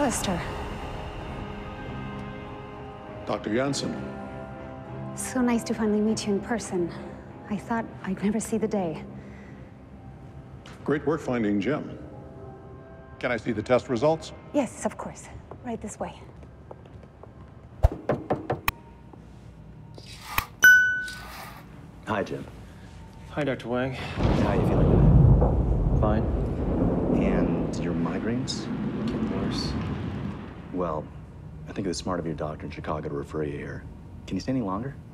Alistair. Dr. Jansen. So nice to finally meet you in person. I thought I'd never see the day. Great work finding Jim. Can I see the test results? Yes, of course. Right this way. Hi, Jim. Hi, Dr. Wang. How are you feeling today? Fine. And your migraines? Getting worse. Well, I think it was smart of your doctor in Chicago to refer you here. Can you stay any longer?